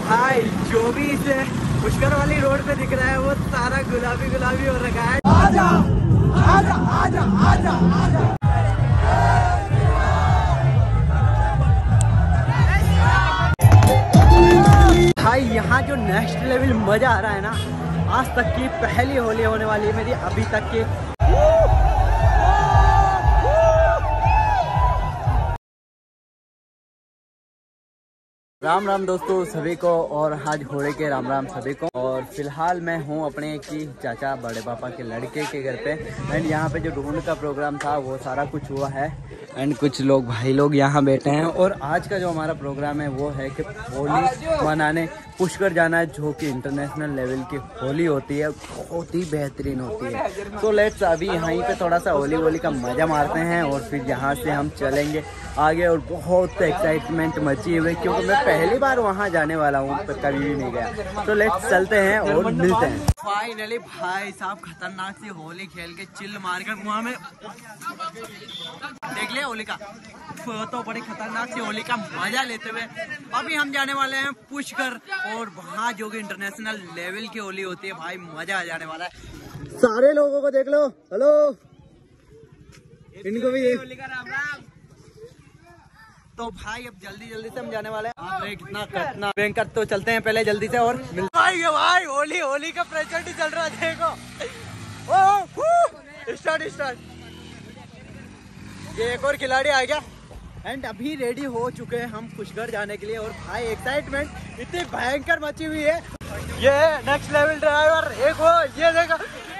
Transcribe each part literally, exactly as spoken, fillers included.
भाई जो भी इसे पुष्कर वाली रोड पे दिख रहा है वो सारा गुलाबी गुलाबी हो रखा है। आजा आजा आजा आजा आजा। भाई यहाँ जो नेक्स्ट लेवल मजा आ रहा है ना, आज तक की पहली होली होने वाली है मेरी अभी तक की। राम राम दोस्तों सभी को, और आज होली के राम राम सभी को। और फिलहाल मैं हूँ अपने की चाचा बड़े पापा के लड़के के घर पे, एंड यहाँ पे जो ढूंढ का प्रोग्राम था वो सारा कुछ हुआ है, एंड कुछ लोग भाई लोग यहाँ बैठे हैं। और आज का जो हमारा प्रोग्राम है वो है कि होली मनाने पुष्कर जाना है, जो कि इंटरनेशनल लेवल की होली होती है, बहुत ही बेहतरीन होती है। तो लेट्स अभी यहीं पे थोड़ा सा होली होली का मजा मारते हैं और फिर यहाँ से हम चलेंगे आगे। और बहुत एक्साइटमेंट मची हुई क्योंकि मैं पहली बार वहाँ जाने वाला हूँ, कभी भी नहीं गया। तो लेट्स चलते हैं और मिलते हैं। फाइनली भाई साहब खतरनाक सी होली खेल के चिल मार कर वहाँ में देख लिया होली का, तो बड़ी खतरनाक सी होली का मजा लेते हुए अभी हम जाने वाले हैं पुष्कर। और वहाँ जो कि इंटरनेशनल लेवल की होली होती है, भाई मजा आ जाने वाला है। सारे लोगों को देख लो, हेलो इनको भी देख। तो भाई अब जल्दी जल्दी से हम जाने वाले हैं। कितना कितना भयंकर, तो चलते हैं पहले जल्दी से और भाई भाई होली होली का प्रेशर ही चल रहा है, देखो ओ स्टार्ट स्टार्ट। ये एक और खिलाड़ी आ गया एंड अभी रेडी हो चुके हैं हम पुष्कर जाने के लिए। और भाई एक्साइटमेंट इतनी भयंकर मची हुई है। ये नेक्स्ट लेवल ड्राइवर एक वो, ये देखो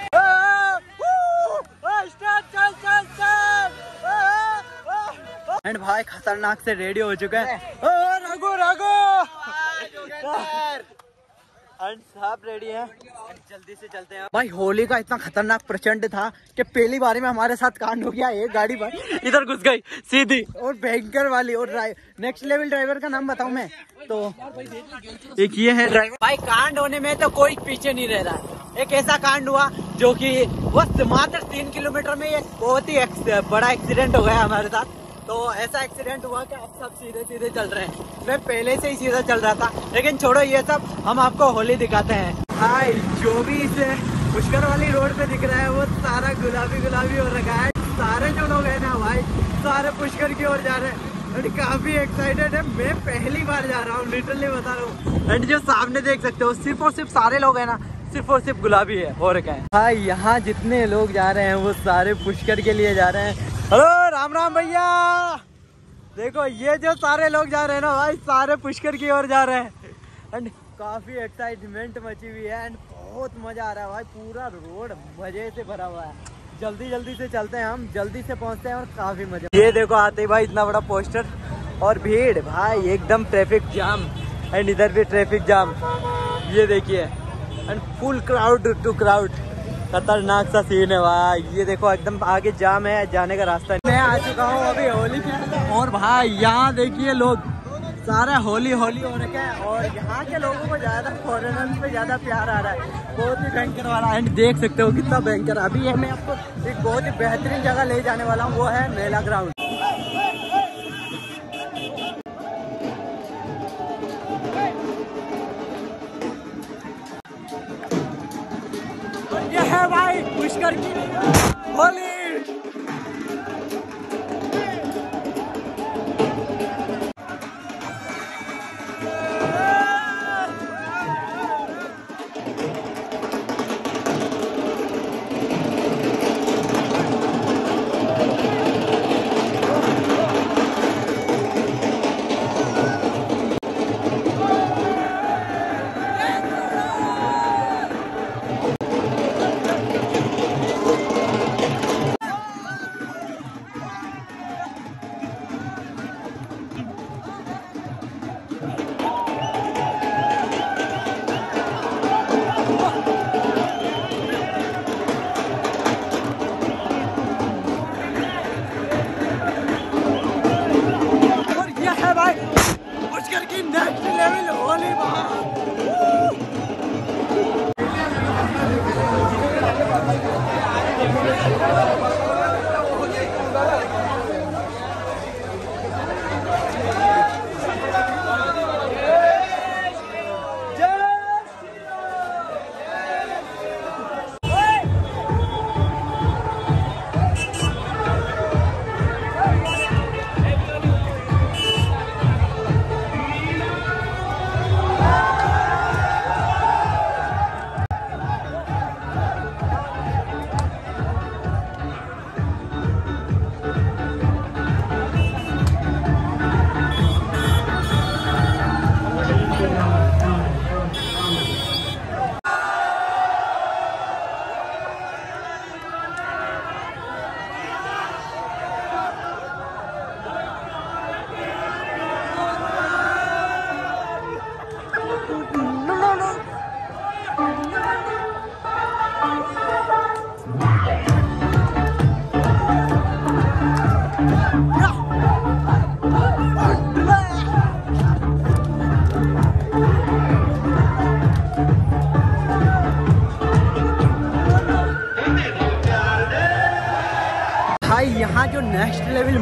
स्टार्ट चल चल चल। एंड भाई खतरनाक से रेडी हो चुके हैं। रघु रघु एंड सब रेडी है, जल्दी से चलते हैं। भाई होली का इतना खतरनाक प्रचंड था कि पहली बारी में हमारे साथ कांड हो गया। एक गाड़ी भाई इधर घुस गई सीधी, और भयंकर वाली। और नेक्स्ट लेवल ड्राइवर का नाम बताऊं मैं तो एक ये है ड्राइवर। भाई कांड होने में तो कोई पीछे नहीं रह रहा है। एक ऐसा कांड हुआ जो कि बस मात्र तीन किलोमीटर में एक बहुत ही बड़ा एक्सीडेंट हो गया हमारे साथ। तो ऐसा एक्सीडेंट हुआ कि अब सब सीधे सीधे चल रहे हैं। मैं पहले से ही सीधा चल रहा था, लेकिन छोड़ो ये सब, हम आपको होली दिखाते हैं। भाई जो भी इसे पुष्कर वाली रोड पे दिख रहा है वो सारा गुलाबी गुलाबी हो रखा है। सारे जो लोग हैं ना भाई सारे पुष्कर की ओर जा रहे हैं और काफी एक्साइटेड है। मैं पहली बार जा रहा हूँ, लिटरली बता रहा हूँ। एंड जो सामने देख सकते हो सिर्फ और सिर्फ सारे लोग है ना, सिर्फ और सिर्फ गुलाबी है हो रखा है। भाई यहाँ जितने लोग जा रहे हैं वो सारे पुष्कर के लिए जा रहे हैं। हेलो राम राम भैया, देखो ये जो सारे लोग जा रहे हैं ना भाई सारे पुष्कर की ओर जा रहे हैं। एंड काफी एक्साइटमेंट मची हुई है एंड बहुत मजा आ रहा है भाई। पूरा रोड मजे से भरा हुआ है। जल्दी जल्दी से चलते हैं, हम जल्दी से पहुंचते हैं और काफी मजा। ये देखो आते ही भाई इतना बड़ा पोस्टर और भीड़ भाई, एकदम ट्रैफिक जाम। एंड इधर भी ट्रैफिक जाम, ये देखिए, and full crowd to crowd. खतरनाक सा सीन है भाई। ये देखो एकदम आगे जाम है, जाने का रास्ता नहीं। मैं आ चुका हूँ अभी होली पे, और भाई यहाँ देखिए लोग सारा होली होली हो रखे हैं। और यहाँ के लोगों को ज्यादा फॉरेनर्स पे ज्यादा प्यार आ रहा है, बहुत ही भयंकर वाला। एंड देख सकते हो कितना भयंकर। अभी है मैं आपको एक बहुत ही बेहतरीन जगह ले जाने वाला हूँ, वो है मेला ग्राउंड। ये है भाई पुष्कर की होली।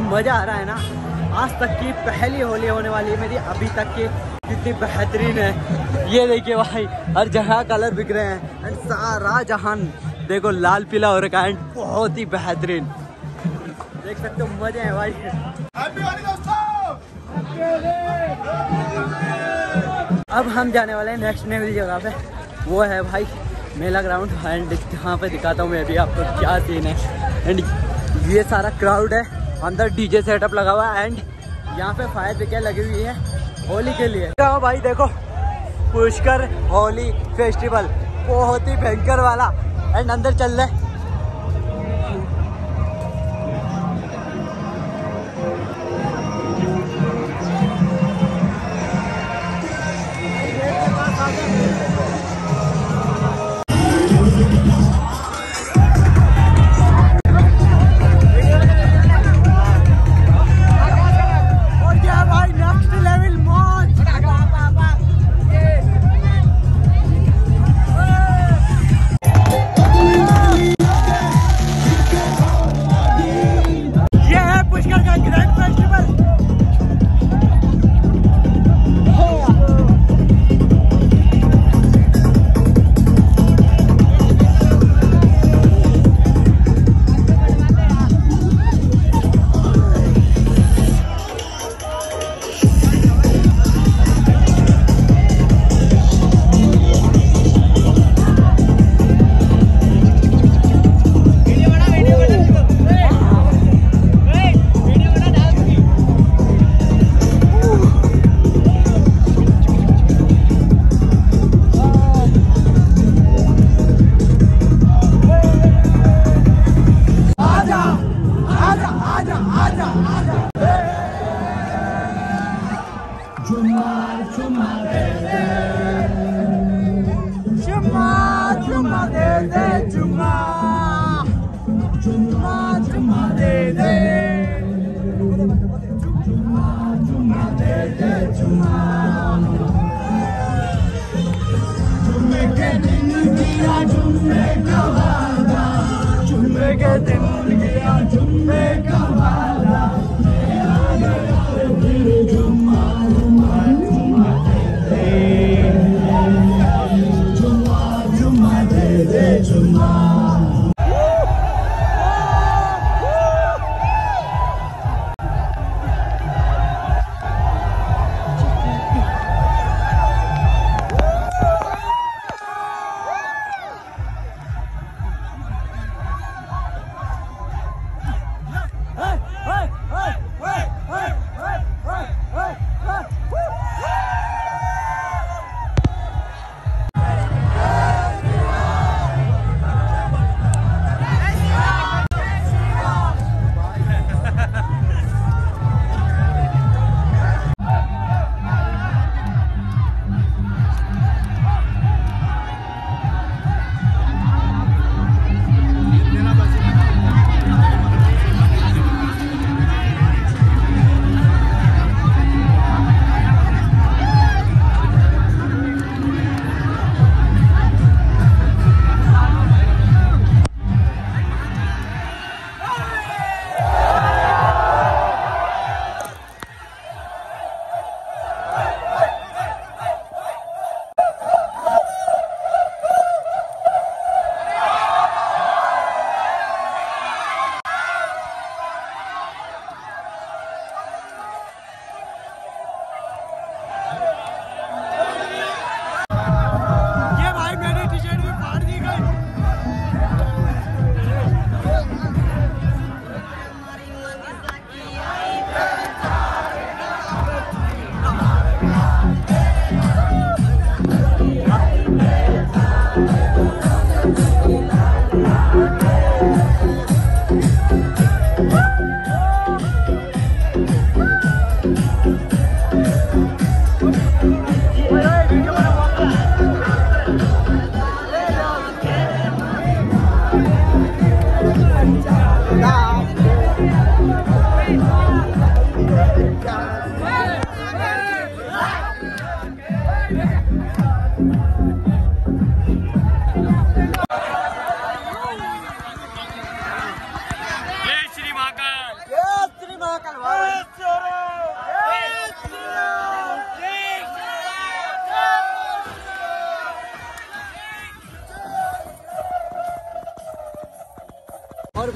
मजा आ रहा है ना, आज तक की पहली होली होने वाली है मेरी अभी तक की, कितनी बेहतरीन है। ये देखिए भाई हर जगह कलर बिक रहे हैं एंड सारा जहान देखो लाल पीला हो रखा है, बहुत ही बेहतरीन देख सकते हो, मजे हैं भाई। अब हम जाने वाले हैं नेक्स्ट नई जगह पे, वो है भाई मेला ग्राउंड एंड यहाँ पे दिखाता हूँ मैं अभी आपको क्या सीन है। एंड ये सारा क्राउड है, अंदर डीजे सेटअप लगा हुआ है एंड यहाँ पे फायर ब्रिगेड लगी हुई है होली के लिए। तो भाई देखो पुष्कर होली फेस्टिवल बहुत ही भयंकर वाला एंड अंदर चल रहे।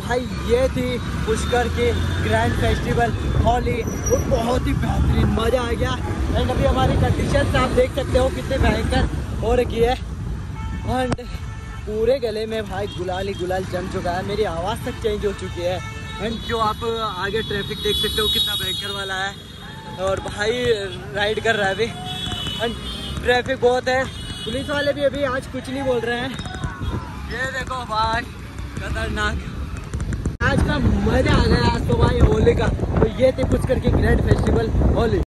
भाई ये थी पुष्कर की ग्रैंड फेस्टिवल होली, वो बहुत ही बेहतरीन मज़ा आ गया। एंड अभी हमारी कंडीशन आप देख सकते हो कितने भयंकर हो रखी है। एंड पूरे गले में भाई गुलाल ही गुलाल जम चुका है, मेरी आवाज़ तक चेंज हो चुकी है। एंड जो आप आगे ट्रैफिक देख सकते हो कितना भयंकर वाला है, और भाई राइड कर रहा है अभी। एंड ट्रैफिक बहुत है, पुलिस वाले भी अभी आज कुछ नहीं बोल रहे हैं। ये देखो भाई खतरनाक, आज का मजा आ गया आज तो भाई होली का। तो ये थी पुष्कर की ग्रैंड फेस्टिवल होली।